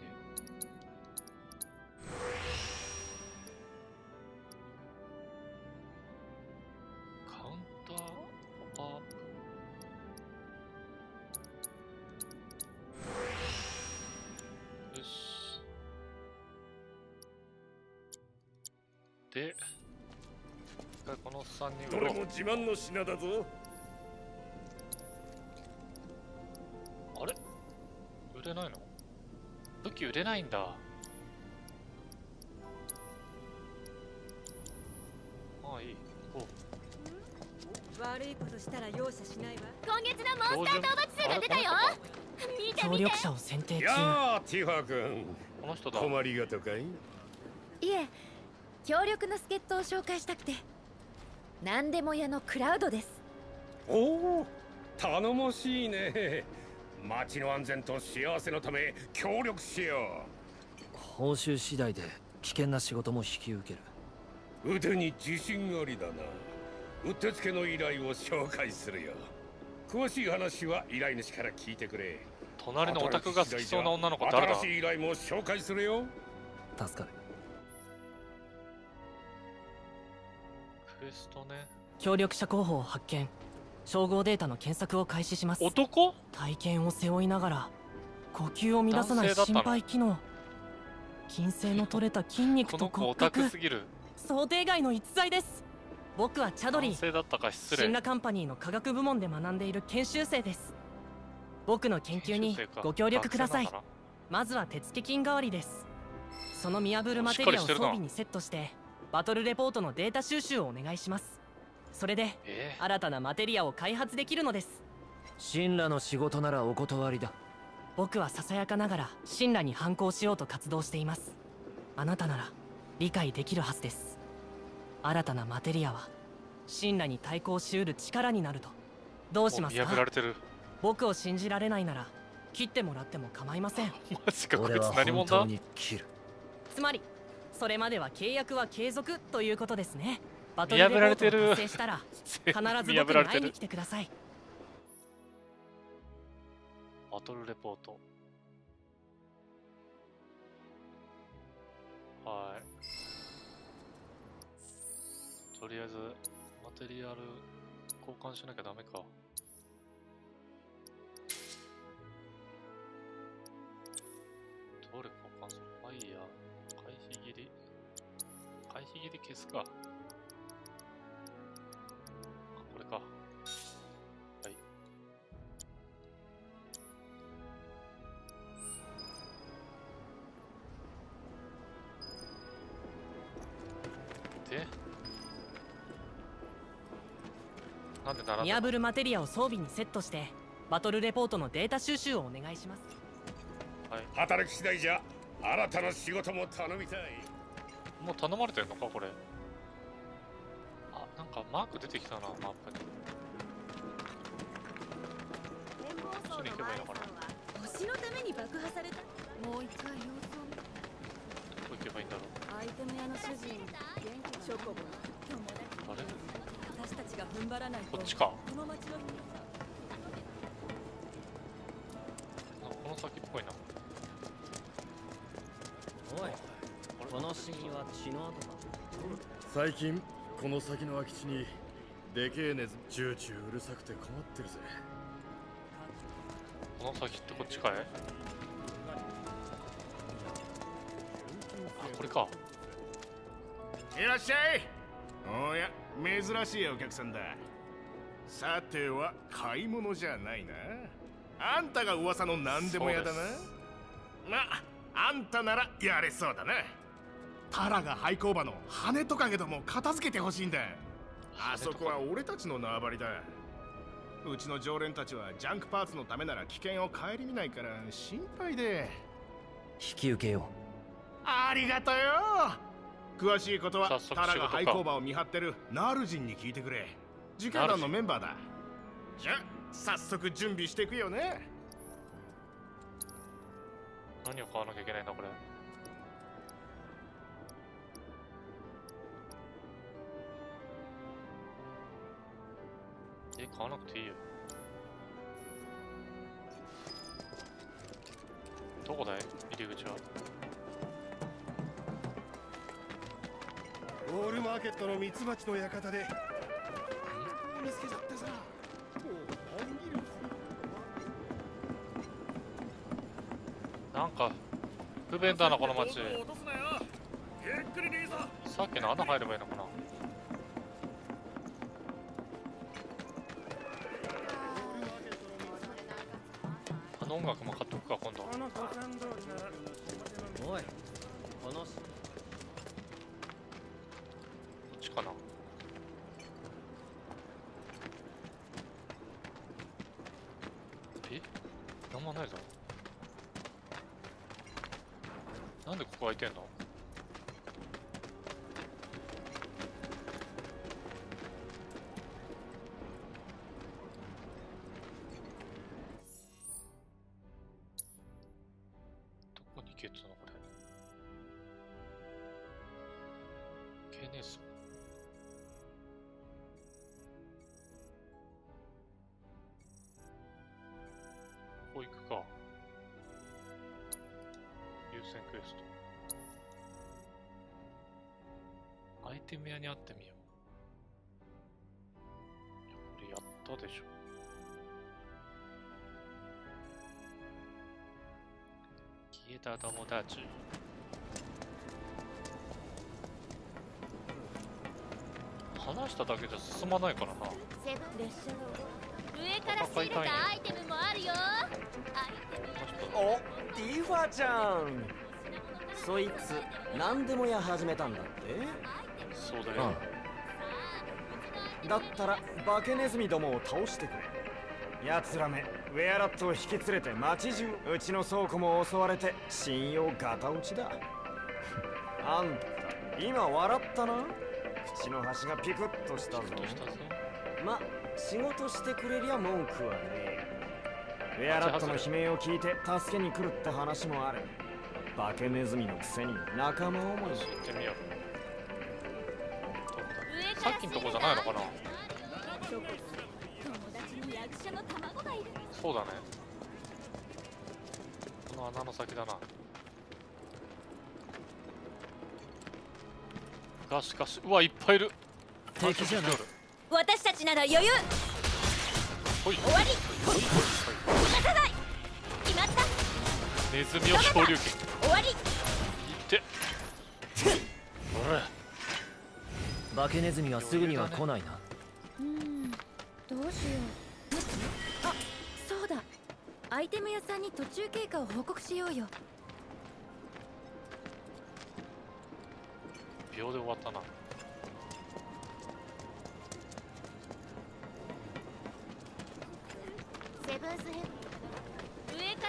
カウンターパワーアップ。よし。で、この3人どれも自慢の品だぞ。 あれ売れないの？武器売れないんだ。まあいい。行こう。悪いことしたら容赦しないわ。 今月のモンスター討伐数が出たよ。見て見て。 協力者を選定中。 やあ、ティファ君。 この人だ。 困りがとかい？ いえ、強力な助っ人を紹介したくて。何でも屋のクラウドです。 おお、頼もしいね。町の安全と幸せのため協力しよう。報酬次第で危険な仕事も引き受ける。腕に自信ありだな。うってつけの依頼を紹介するよ。詳しい話は依頼主から聞いてくれ。 隣のオタクが好きそうな女の子誰だ？ 新しい依頼も紹介するよ。 助かる。 クエストね。 協力者候補を発見。照合データの検索を開始します。 男？ 体験を背負いながら呼吸を乱さない心肺機能、筋性の取れた筋肉と骨格。想定外の逸材です。僕はチャドリー。シンラカンパニーの科学部門で学んでいる研修生です。僕の研究にご協力ください。まずは手付金代わりです。その見破るマテリアを装備にセットしてバトルレポートのデータ収集をお願いします。それで、新たなマテリアを開発できるのです。 シンラの仕事ならお断りだ。 僕はささやかながらシンラに反抗しようと活動しています。あなたなら理解できるはずです。新たなマテリアはシンラに対抗しうる力になると。どうしますか？僕を信じられないなら切ってもらっても構いません。 マジか、こいつ何者だ？ つまりそれまでは契約は継続ということですね。バトルレポートを達成したら必ず僕に会いに来てください。 バトルレポート。はい。とりあえずマテリアル交換しなきゃダメか。どれ交換する？ファイヤー、回避切り。回避切り消すか。これか。はい。で、なんで並んだ？ 見破るマテリアを装備にセットしてバトルレポートのデータ収集をお願いします。 はい、働き次第じゃ新たな仕事も頼みたい。 もう頼まれてんのかこれ。あ、なんかマーク出てきたな、マップに。こっちに行けばいいのかな。 星のために爆破された。もう一回様子を。 どこ行けばいいんだろう。 アイテム屋の主人、元気チョコボ。 あれ？ 私たちが踏ん張らないと。 こっちか。 この町の人。 この先っぽいな。 おい、このシミは血の跡か。 最近この先の空き地にでけえネズミチューチューうるさくて困ってるぜ。 この先ってこっちかい？あ、これか。 いらっしゃい。おや、珍しいお客さんだ。さては買い物じゃないな。あんたが噂の何でも屋だな。あんたならやれそうだな。タラが廃工場の羽トカゲども片付けてほしいんだ。あそこは俺たちの縄張りだ。うちの常連たちはジャンクパーツのためなら危険を顧みないから心配で。 引き受けよう。 ありがとよ。詳しいことはタラが廃工場を見張ってるナルジンに聞いてくれ。受験団のメンバーだ。じゃ、早速準備していくよね。 何を買わなきゃいけないんだこれ。買わなくていいよ。どこだい入り口は。 ウォールマーケットのミツバチの館で見つけちゃってさ。 なんか不便だなこの街。さっきの穴入ればいいのかな。あの音楽も買っとくか今度。 おい、このこっちかな。え、なんもないぞ。なんでここ開いてんの？どこに行けっつうのこれ。ケネス。ここ行くか。優先クエスト。アイテム屋にあってみよう。いや、これやったでしょ。消えた友達。話しただけじゃ進まないからな。 上から仕入れたアイテムもあるよ。 お、ティファちゃん。そいつ何でも屋始めたんだって。 そうだよ。 だったら化けネズミどもを倒してくれ。奴らめウェアラットを引き連れて街中うちの倉庫も襲われて信用ガタ落ちだ。あんた今笑ったな。口の端がピクッとしたぞ。 ま、仕事してくれりゃ文句はねえ。ウェアラットの悲鳴を聞いて助けに来るって話もある。化けネズミのくせに仲間思い。 行ってみよう。さっきのとこじゃないのかな。そうだね。この穴の先だな。がしかし、うわ、いっぱいいる。 敵じゃない。 私たちなら余裕。 終わり。逃さない。決まった。 ネズミを漂流剣。 終わり。 いって。 化けネズミはすぐには来ないな。 どうしよう。あ、そうだ。アイテム屋さんに途中経過を報告しようよ。 秒で終わったな。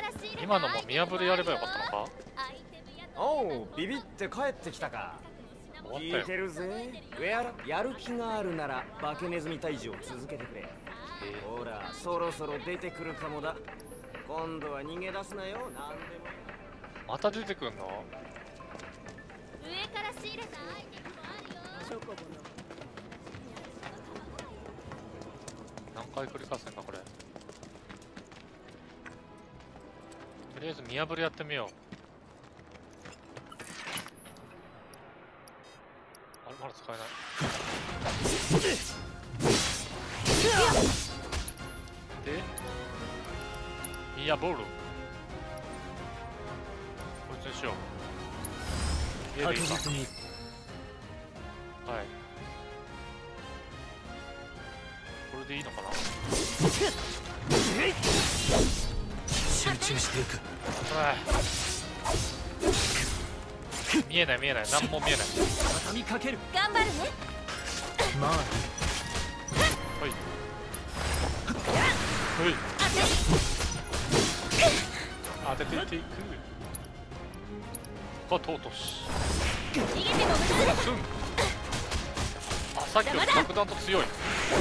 今のも見破りやればよかったのか。おう、ビビって帰ってきたか。 聞いてるぜ。ウェアラ、やる気があるなら化けネズミ退治を続けてくれ。ほら、そろそろ出てくるかもだ。今度は逃げ出すなよ。なんでも。 また出てくんの？ 上から仕入れたアイテムもあるよ。 何回繰り返すんだこれ。とりあえず見破りやってみよう。あれまだ使えない。で見破る。こいつにしよう。 確実に。 はい。これでいいのかな。 集中していく。 見えない見えない、何も見えない。 畳みかける。 頑張るね。 まあはいはい当てていっていく。がとうとし逃げても無駄だ。 あ、さっきより格段と強い。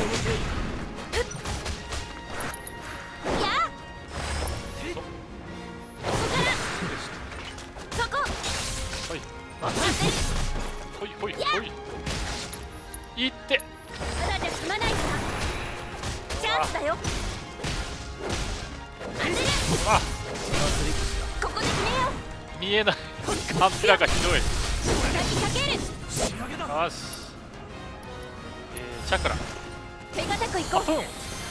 ほいほいほい。いって。 まだじゃ済まないから。チャンスだよ。 あ、 ここで決めよう。見えない。カンペラがひどい。よし。チャクラ。 手堅くいこう。当てる。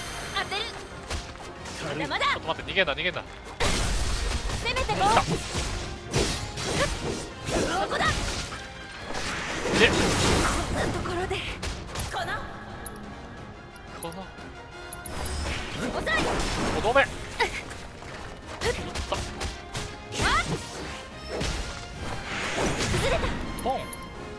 まだまだ。 ちょっと待って、逃げんな逃げんな。 攻めてこう。ここだ。 でこんなところでこの遅い。 とどめ。 崩れた。 ポン。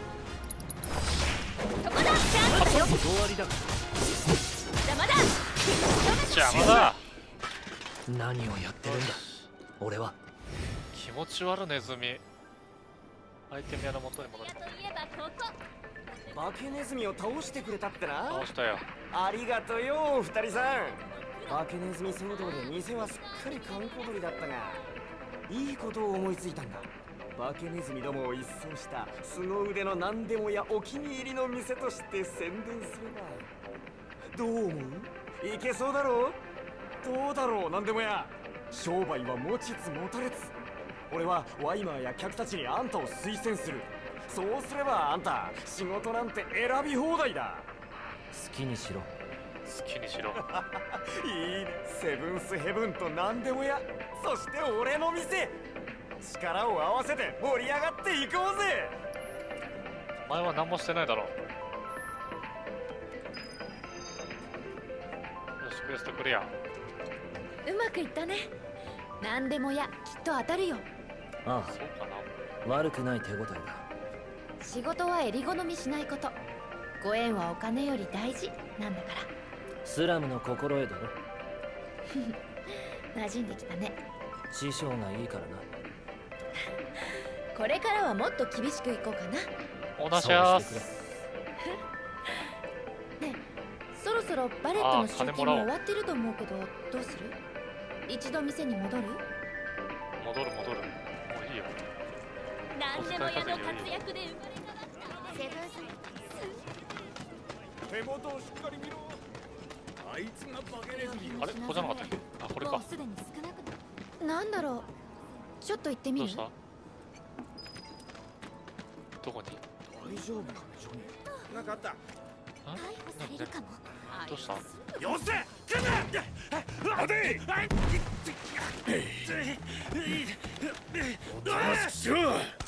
そこだ。チャンスだよ。 終わりだ。 まだ邪魔だ。 何をやってるんだ俺は。 気持ち悪ネズミ。アイテム屋の元に戻る。 化けネズミを倒してくれたってな。 倒したよ。 ありがとうよ二人さん。化けネズミ騒動で店はすっかり閑古鳥だったが、いいことを思いついたんだ。化けネズミどもを一掃した凄腕の何でもやお気に入りの店として宣伝すればどう思う？いけそうだろう？どうだろう何でもや。商売は持ちつ持たれつ。俺はワイマーや客たちにあんたを推薦する。そうすればあんた仕事なんて選び放題だ。 好きにしろ。 好きにしろ。 いいね。セブンスヘブンと何でもや、そして俺の店、力を合わせて盛り上がっていこうぜ。 お前は何もしてないだろう。よし、クエストクリア。 うまくいったね。何でもやきっと当たるよ。 ああ、 そうかな。悪くない手応えだ。 仕事は襟好みしないこと。ご縁はお金より大事なんだから。 スラムの心得だろ。 馴染んできたね。 師匠がいいからな。 これからはもっと厳しくいこうかな。 おなしゃーす。 ねえ、そろそろバレットの集金も終わってると思うけど、どうする？一度店に戻る？ 戻る。もういいよ。 何でも屋の活躍で生まれ変わったセブン手元をしっかり見ろ。あいつが化けネズミ。 あれ、ここじゃなかったっけ？あ、これか。 なんだろう。ちょっと行ってみる？ どうした？どこに？ 大丈夫かジョニー。なんかあった。 逮捕されるかも。 どうした？ よせ！来るな！待て！おとなしくしろ！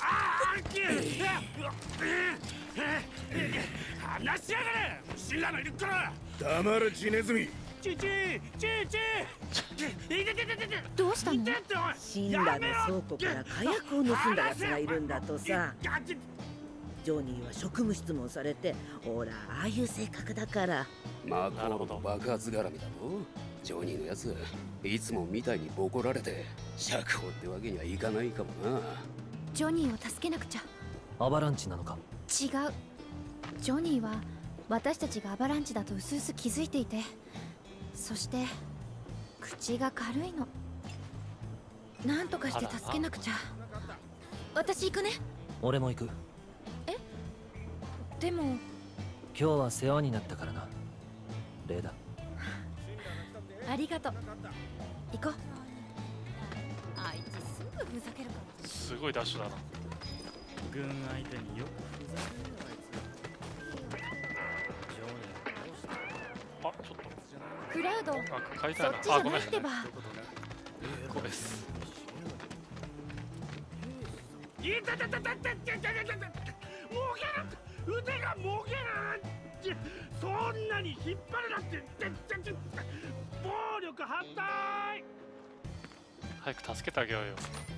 話しやがれ！シンラーのいるから！黙れジネズミ！ どうしたの？ シンラの倉庫から火薬を盗んだ奴がいるんだとさ。ジョニーは職務質問されて、ほらああいう性格だから。 マコールの爆発絡みだろ。ジョニーのやついつもみたいにボコられて釈放ってわけにはいかないかもな。 ジョニーを助けなくちゃ。 アバランチなのか？ 違う。ジョニーは私たちがアバランチだとうすうす気づいていて、そして口が軽いの。なんとかして助けなくちゃ。私行くね。 俺も行く。 え、でも今日は世話になったからな。礼だ。 ありがとう。行こう。 あいつすぐふざけるから。 すごいダッシュだな。 軍相手によくふざけるよあいつ。あ、ちょっとクラウド、 書いてあるな。 そっちじゃなくてば。 ここです。 いたたたたたたたたたもげる、腕がもげる。そんなに引っ張るなって。暴力反対。 早く助けてあげようよ。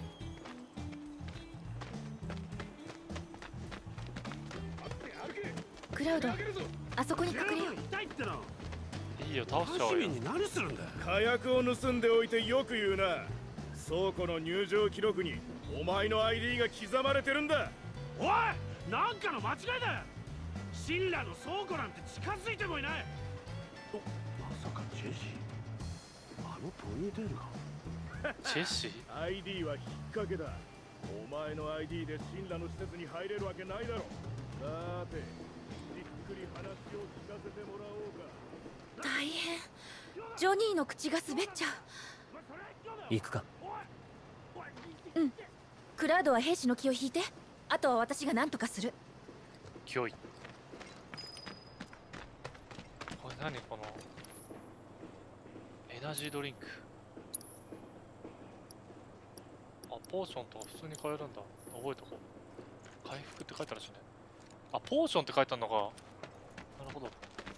クラウド、あそこに隠れよう。 いいよ、倒しちゃおうよ。 何するんだ。 火薬を盗んでおいてよく言うな。倉庫の入場記録にお前の ID が刻まれてるんだ。 おい、なんかの間違いだ。シンラの倉庫なんて近づいてもいない。まさかジェシー、あのポニーテールが。 ジェシー ID は引っ掛けだ。お前の ID でシンラの施設に入れるわけないだろ。さて、じっくり話を聞かせてもらおうか。 大変。ジョニーの口が滑っちゃう。 行くか。 うん。クラウドは兵士の気を引いて、あとは私が何とかする。 脅威。これ何、このエナジードリンク。あ、ポーションとか普通に買えるんだ。覚えとこう。回復って書いてあるしね。あ、ポーションって書いてあるのか。なるほど。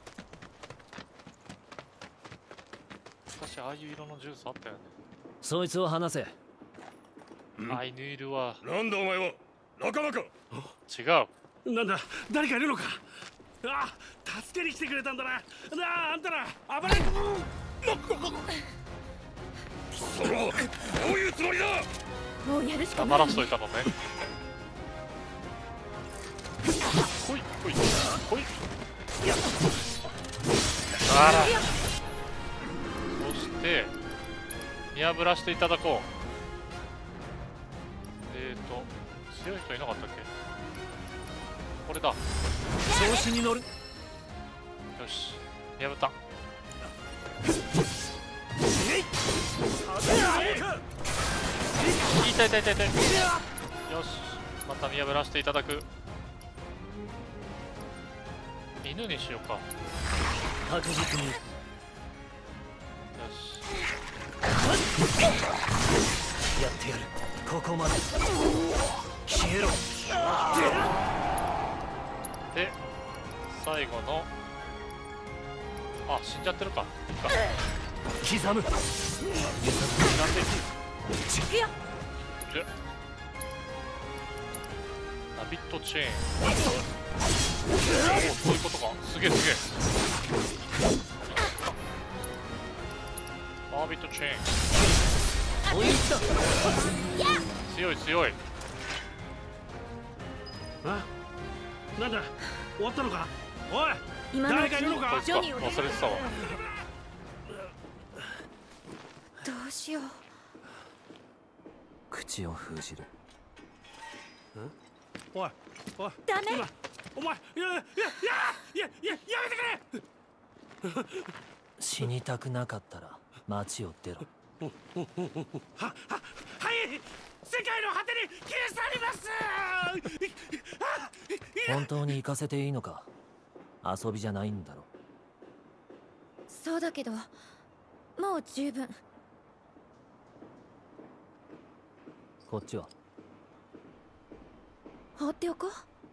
昔ああいう色のジュースあったよね。 そいつを離せ。 アイヌイルは。 なんだお前は。仲間か。 違う。なんだ、誰かいるのか。あ、助けに来てくれたんだな。あんたら暴れ。その、どういうつもりだ。 もうやるしかない。 黙らしといたのね。ほいほいほい。あら。そして見破らしていただこう。強い人いなかったっけ。これだ。 調子に乗る。 よし、見破った。痛い痛い痛い痛い。よし、また見破らせていただく。犬にしようか。 確実に。よし、 やってやる。ここまで。消えろ。 で、最後の。あ、死んじゃってるか。 刻む。 行くよ。 ラビットチェーン。おお、そういうことか。すげえすげえ。ラビットチェーン。強い強い。 あ、なんだ、終わったのか。おい、 今のうちにジョニーを忘れてたわ。 どうしよう。 口を封じる。 おいおい、 ダメ。 お前、やめてくれ。 死にたくなかったら街を出ろ。 はい、世界の果てに消え去ります。 本当に行かせていいのか。遊びじゃないんだろ。 そうだけど、もう十分。 こっちは放っておこう。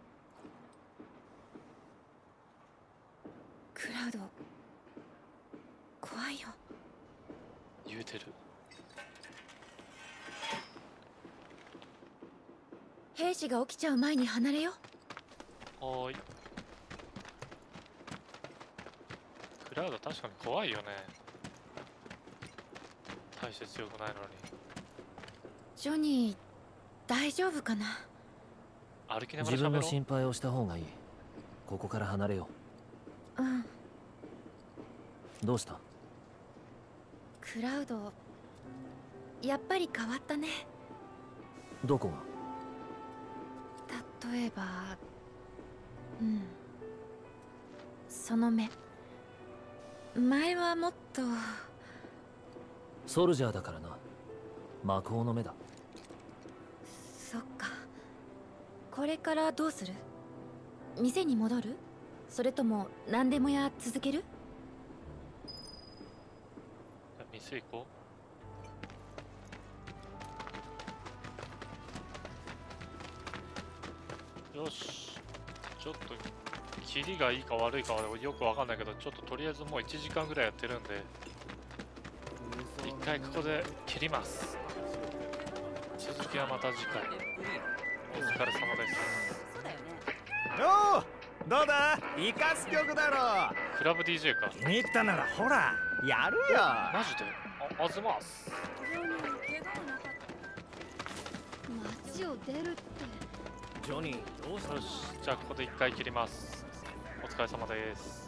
クラウド、怖いよ。 言うてる。 兵士が起きちゃう前に離れよう。 はーい。クラウド確かに怖いよね。大して強くないのに。 ジョニー、大丈夫かな。 歩きながら自分の喋ろう。 心配をした方がいい。ここから離れようんう。どうした？ クラウドやっぱり変わったね。 どこが？ 例えばその目。前はもっと。 ソルジャーだからな。魔法の目だ。 そっか。これからどうする？店に戻る？それとも何でもや続ける？ 店行こう。よし。ちょっと切りがいいか悪いかはよくわかんないけど、ちょっととりあえずもう1時間ぐらいやってるんで、一回ここで切ります。続きはまた次回。お疲れ様です。 よう、どうだ？イカス曲だろ。 クラブ DJ か。 気に入ったならほらやるよ。 マジで？あずます。 街を出るって。 ジョニー、どうした？ よし、じゃあここで一回切ります。お疲れ様です。